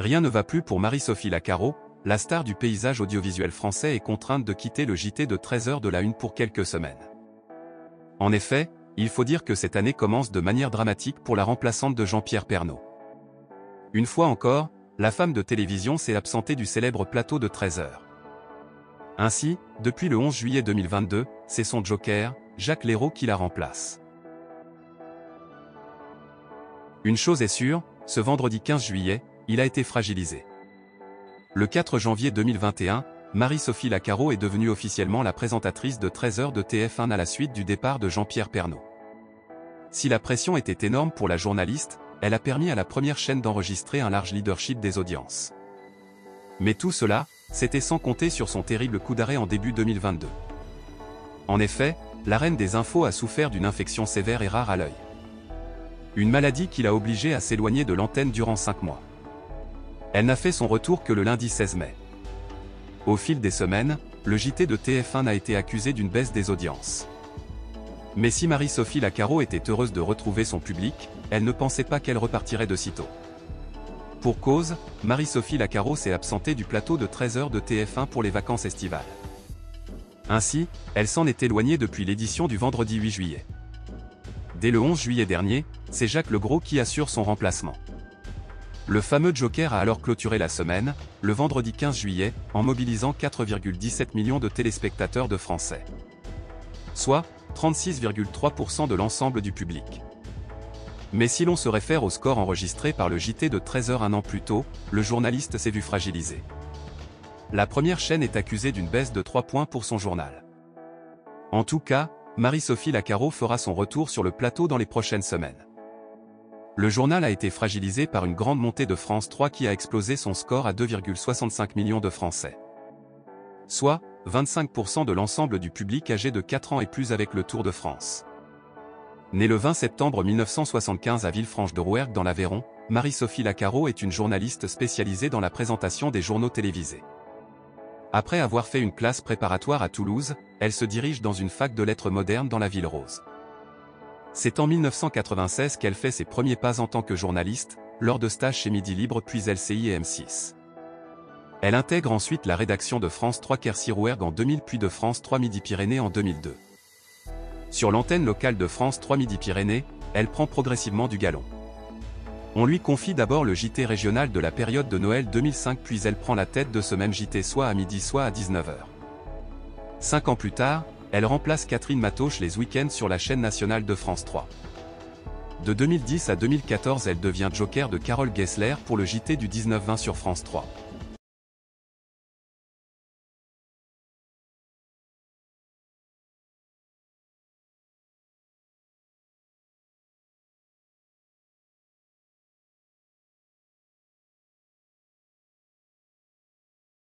rien ne va plus pour Marie-Sophie Lacaro, la star du paysage audiovisuel français est contrainte de quitter le JT de 13h de la Une pour quelques semaines. En effet, il faut dire que cette année commence de manière dramatique pour la remplaçante de Jean-Pierre Pernaut. Une fois encore, la femme de télévision s'est absentée du célèbre plateau de 13h. Ainsi, depuis le 11 juillet 2022, c'est son joker, Jacques L'Hérault qui la remplace. Une chose est sûre, ce vendredi 15 juillet, il a été fragilisé. Le 4 janvier 2021, Marie-Sophie Lacaro est devenue officiellement la présentatrice de 13h de TF1 à la suite du départ de Jean-Pierre Pernaut. Si la pression était énorme pour la journaliste, elle a permis à la première chaîne d'enregistrer un large leadership des audiences. Mais tout cela, c'était sans compter sur son terrible coup d'arrêt en début 2022. En effet, la reine des infos a souffert d'une infection sévère et rare à l'œil. Une maladie qui l'a obligée à s'éloigner de l'antenne durant 5 mois. Elle n'a fait son retour que le lundi 16 mai. Au fil des semaines, le JT de TF1 a été accusé d'une baisse des audiences. Mais si Marie-Sophie Lacaro était heureuse de retrouver son public, elle ne pensait pas qu'elle repartirait de sitôt. Pour cause, Marie-Sophie Lacaro s'est absentée du plateau de 13h de TF1 pour les vacances estivales. Ainsi, elle s'en est éloignée depuis l'édition du vendredi 8 juillet. Dès le 11 juillet dernier, c'est Jacques Legros qui assure son remplacement. Le fameux joker a alors clôturé la semaine, le vendredi 15 juillet, en mobilisant 4,17 millions de téléspectateurs de Français. Soit 36,3% de l'ensemble du public. Mais si l'on se réfère au score enregistré par le JT de 13h un an plus tôt, le journaliste s'est vu fragilisé. La première chaîne est accusée d'une baisse de 3 points pour son journal. En tout cas, Marie-Sophie Lacaro fera son retour sur le plateau dans les prochaines semaines. Le journal a été fragilisé par une grande montée de France 3 qui a explosé son score à 2,65 millions de Français. Soit 25% de l'ensemble du public âgé de 4 ans et plus avec le Tour de France. Née le 20 septembre 1975 à Villefranche-de-Rouergue dans l'Aveyron, Marie-Sophie Lacaro est une journaliste spécialisée dans la présentation des journaux télévisés. Après avoir fait une classe préparatoire à Toulouse, elle se dirige dans une fac de lettres modernes dans la Ville Rose. C'est en 1996 qu'elle fait ses premiers pas en tant que journaliste, lors de stages chez Midi Libre puis LCI et M6. Elle intègre ensuite la rédaction de France 3 Quercy-Rouergue en 2000 puis de France 3 Midi-Pyrénées en 2002. Sur l'antenne locale de France 3 Midi-Pyrénées, elle prend progressivement du galon. On lui confie d'abord le JT régional de la période de Noël 2005 puis elle prend la tête de ce même JT soit à midi soit à 19h. 5 ans plus tard, elle remplace Catherine Matoche les week-ends sur la chaîne nationale de France 3. De 2010 à 2014 elle devient joker de Carole Gessler pour le JT du 19-20 sur France 3.